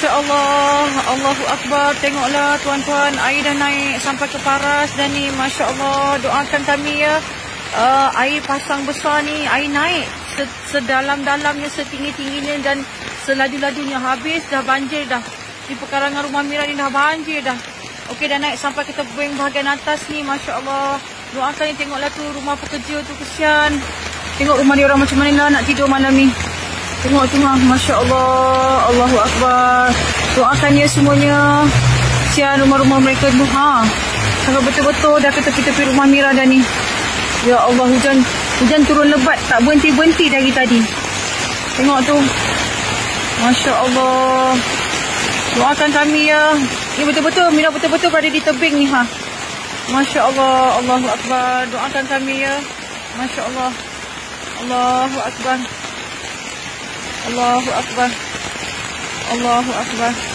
Allah. Allahu Akbar. Tengoklah tuan-tuan, air dah naik sampai ke paras dan ni Masya Allah. Doakan kami ya. Air pasang besar ni, air naik sedalam-dalamnya, setinggi-tingginya dan selaju-lajunya. Habis dah banjir dah. Di pekarangan Rumah Mira ni dah banjir dah. Okey, dah naik sampai ke tebing bahagian atas ni. Masya Allah. Doakan ni, tengoklah tu rumah pekerja tu, kesian. Tengok rumah dia orang macam mana nak tidur malam ni. Tengok tu ha, Masya Allah. Allahu Akbar. Doakan ya semuanya. Kesian rumah-rumah mereka tu ha. Sangat betul-betul dah ke tepi-tepi Rumah Mira dah ni. Ya Allah, hujan turun lebat, tak berhenti-berhenti dari tadi. Tengok tu. Masya Allah. Doakan kami ya. Ni betul-betul, Mira betul-betul berada di tebing ni ha. Masya Allah. Allahu Akbar. Doakan kami ya. Masya Allah. Allahu Akbar. Allahu Akbar. Allahu Akbar.